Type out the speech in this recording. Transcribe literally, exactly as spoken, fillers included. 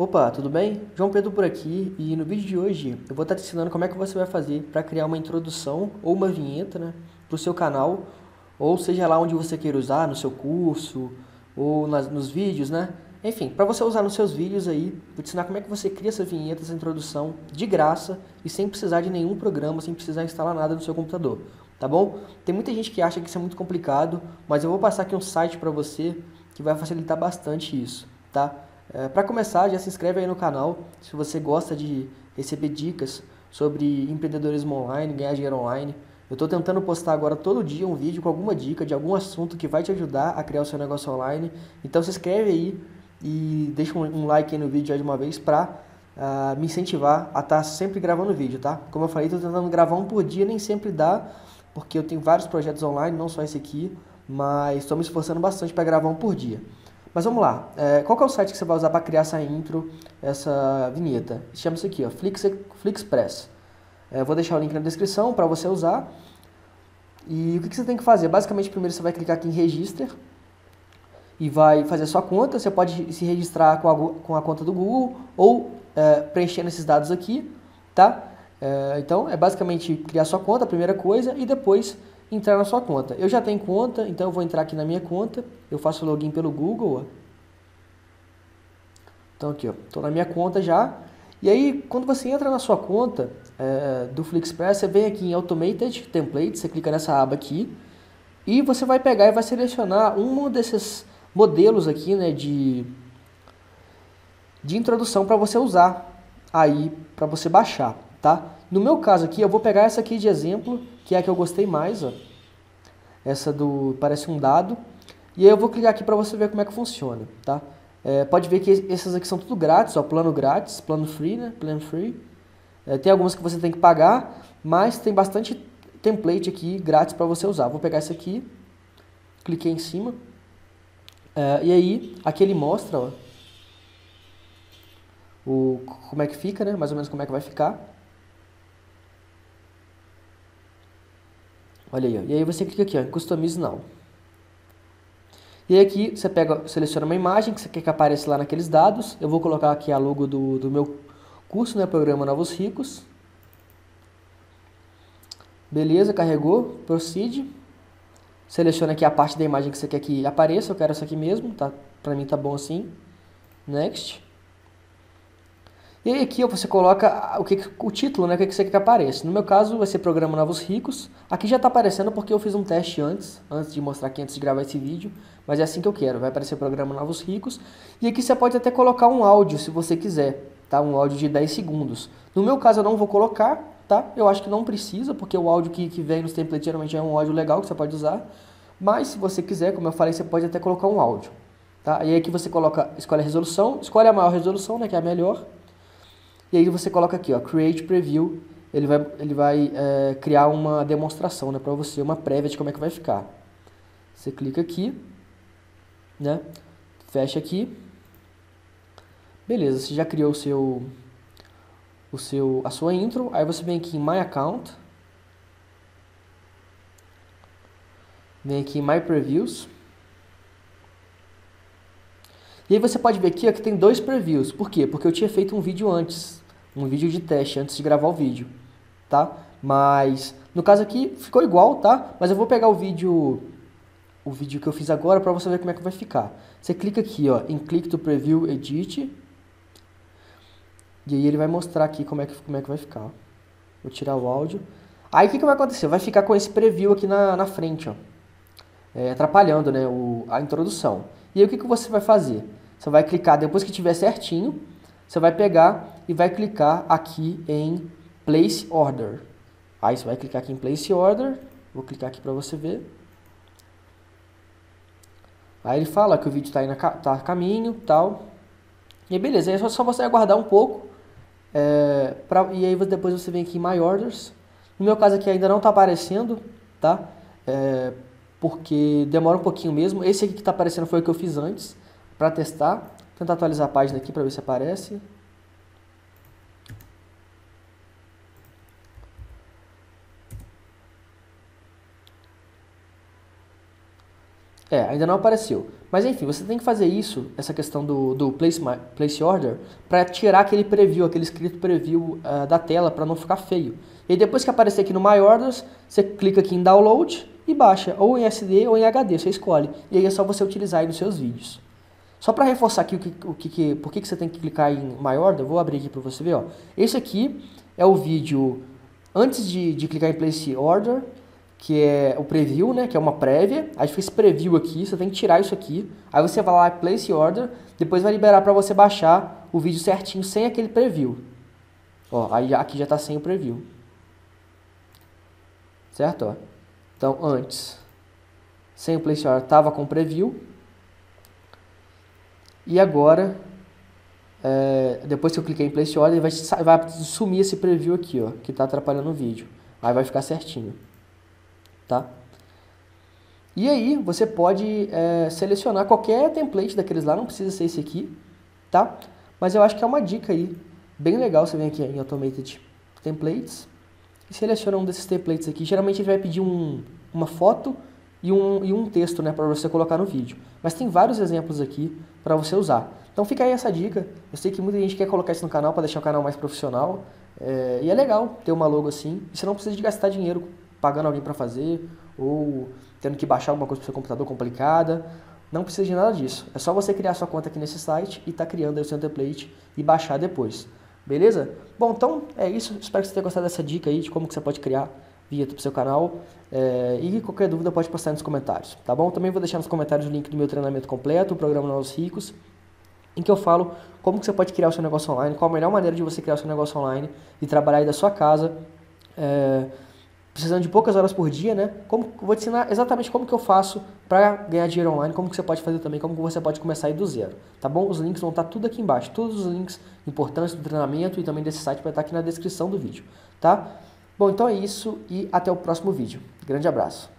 Opa, tudo bem? João Pedro por aqui e no vídeo de hoje eu vou estar te ensinando como é que você vai fazer para criar uma introdução ou uma vinheta, né, para o seu canal, ou seja lá onde você queira usar, no seu curso ou nas, nos vídeos, né? Enfim, para você usar nos seus vídeos aí, vou te ensinar como é que você cria essa vinheta, essa introdução de graça e sem precisar de nenhum programa, sem precisar instalar nada no seu computador, tá bom? Tem muita gente que acha que isso é muito complicado, mas eu vou passar aqui um site para você que vai facilitar bastante isso, tá? É, para começar, já se inscreve aí no canal, se você gosta de receber dicas sobre empreendedorismo online, ganhar dinheiro online. Eu estou tentando postar agora todo dia um vídeo com alguma dica de algum assunto que vai te ajudar a criar o seu negócio online. Então se inscreve aí e deixa um, um like aí no vídeo já de uma vez para uh, me incentivar a estar tá sempre gravando vídeo, tá? Como eu falei, estou tentando gravar um por dia, nem sempre dá, porque eu tenho vários projetos online, não só esse aqui, mas estou me esforçando bastante para gravar um por dia. Mas vamos lá, é, qual que é o site que você vai usar para criar essa intro, essa vinheta? Chama-se aqui, ó, Flix, Flixpress. É, vou deixar o link na descrição para você usar. E o que, que você tem que fazer? Basicamente, primeiro você vai clicar aqui em Register e vai fazer a sua conta. Você pode se registrar com a, com a conta do Google ou é, preenchendo esses dados aqui, tá? É, então, é basicamente criar sua conta, a primeira coisa, e depois entrar na sua conta. Eu já tenho conta, então eu vou entrar aqui na minha conta. Eu faço login pelo Google, ó. Então aqui, ó, estou na minha conta já. E aí, quando você entra na sua conta é, do Flixpress, você vem aqui em Automated Templates, você clica nessa aba aqui, e você vai pegar e vai selecionar um desses modelos aqui, né, de, de introdução para você usar aí, para você baixar, tá? No meu caso aqui, eu vou pegar essa aqui de exemplo, que é a que eu gostei mais, ó. Essa do, parece um dado. E aí eu vou clicar aqui para você ver como é que funciona, tá? É, pode ver que essas aqui são tudo grátis, ó, plano grátis, plano free, né? Plan free. É, tem algumas que você tem que pagar, mas tem bastante template aqui grátis para você usar. Vou pegar esse aqui, cliquei em cima, é, e aí aqui ele mostra, ó, o, como é que fica, né? Mais ou menos como é que vai ficar. Olha aí, ó. E aí você clica aqui, ó, em Customize Now. E aí aqui você pega, seleciona uma imagem que você quer que apareça lá naqueles dados. Eu vou colocar aqui a logo do, do meu curso, né, Programa Novos Ricos. Beleza, carregou, proceed. Seleciona aqui a parte da imagem que você quer que apareça. Eu quero essa aqui mesmo, tá? Pra mim tá bom assim. Next. E aí aqui ó, você coloca o, que, o título, né, o que você quer que apareça. No meu caso vai ser Programa Novos Ricos. Aqui já está aparecendo porque eu fiz um teste antes, antes de mostrar aqui, antes de gravar esse vídeo. Mas é assim que eu quero, vai aparecer Programa Novos Ricos. E aqui você pode até colocar um áudio, se você quiser, tá? Um áudio de dez segundos. No meu caso eu não vou colocar, tá? Eu acho que não precisa, porque o áudio que, que vem nos templates geralmente é um áudio legal que você pode usar. Mas se você quiser, como eu falei, você pode até colocar um áudio, tá? E aí aqui você coloca, escolhe a resolução, escolhe a maior resolução, né, que é a melhor. E aí você coloca aqui, ó, Create Preview, ele vai, ele vai é, criar uma demonstração, né, para você, uma prévia de como é que vai ficar. Você clica aqui, né, fecha aqui, beleza, você já criou o seu, o seu, a sua intro, aí você vem aqui em My Account, vem aqui em My Previews, e aí você pode ver aqui ó, que tem dois previews, por quê? Porque eu tinha feito um vídeo antes, um vídeo de teste antes de gravar o vídeo, tá? Mas no caso aqui ficou igual, tá? Mas eu vou pegar o vídeo, o vídeo que eu fiz agora para você ver como é que vai ficar. Você clica aqui, ó, em Click to Preview Edit, e aí ele vai mostrar aqui como é que, como é que vai ficar. Ó. Vou tirar o áudio. Aí o que, que vai acontecer? Vai ficar com esse preview aqui na, na frente, ó, é, atrapalhando, né, o, a introdução. E aí o que, que você vai fazer? Você vai clicar, depois que tiver certinho, você vai pegar e vai clicar aqui em Place Order. Aí você vai clicar aqui em Place Order. Vou clicar aqui para você ver. Aí ele fala que o vídeo está tá a caminho tal. E aí beleza, aí é só você aguardar um pouco. É, pra, e aí depois você vem aqui em My Orders. No meu caso aqui ainda não está aparecendo, tá? É, porque demora um pouquinho mesmo. Esse aqui que está aparecendo foi o que eu fiz antes, para testar. Vou tentar atualizar a página aqui para ver se aparece. É, ainda não apareceu. Mas enfim, você tem que fazer isso, essa questão do, do place, place order, para tirar aquele preview, aquele script preview uh, da tela, para não ficar feio. E depois que aparecer aqui no My Orders, você clica aqui em Download e baixa, ou em S D ou em H D, você escolhe. E aí é só você utilizar aí nos seus vídeos. Só para reforçar aqui o que, o que, por que, que você tem que clicar em My Order, eu vou abrir aqui para você ver. Ó. Esse aqui é o vídeo antes de, de clicar em Place Order, que é o preview, né, que é uma prévia. A gente fez esse preview aqui, você tem que tirar isso aqui. Aí você vai lá, Place Order, depois vai liberar para você baixar o vídeo certinho, sem aquele preview. Ó, aí aqui já está sem o preview. Certo? Ó. Então, antes, sem o Place Order, estava com preview. E agora, é, depois que eu cliquei em Place Order, vai, vai sumir esse preview aqui, ó, que está atrapalhando o vídeo. Aí vai ficar certinho. Tá? E aí você pode é, selecionar qualquer template daqueles lá, não precisa ser esse aqui, tá? Mas eu acho que é uma dica aí, bem legal. Você vem aqui em Automated Templates e seleciona um desses templates aqui. Geralmente ele vai pedir um, uma foto e um, e um texto, né, para você colocar no vídeo. Mas tem vários exemplos aqui para você usar. Então fica aí essa dica. Eu sei que muita gente quer colocar isso no canal para deixar o canal mais profissional. É, e é legal ter uma logo assim. E você não precisa de gastar dinheiro pagando alguém para fazer, ou tendo que baixar alguma coisa para o seu computador complicada. Não precisa de nada disso. É só você criar sua conta aqui nesse site e tá criando aí o seu template e baixar depois. Beleza? Bom, então é isso. Espero que você tenha gostado dessa dica aí de como que você pode criar vinheta para o seu canal. É, e qualquer dúvida pode postar nos comentários, tá bom? Também vou deixar nos comentários o link do meu treinamento completo, o programa Novos Ricos, em que eu falo como que você pode criar o seu negócio online, qual a melhor maneira de você criar o seu negócio online e trabalhar aí da sua casa, é, precisando de poucas horas por dia, né? Como, vou te ensinar exatamente como que eu faço para ganhar dinheiro online, como que você pode fazer também, como que você pode começar aí do zero, tá bom? Os links vão estar tudo aqui embaixo, todos os links importantes do treinamento e também desse site vai estar aqui na descrição do vídeo, tá? Bom, então é isso e até o próximo vídeo. Grande abraço!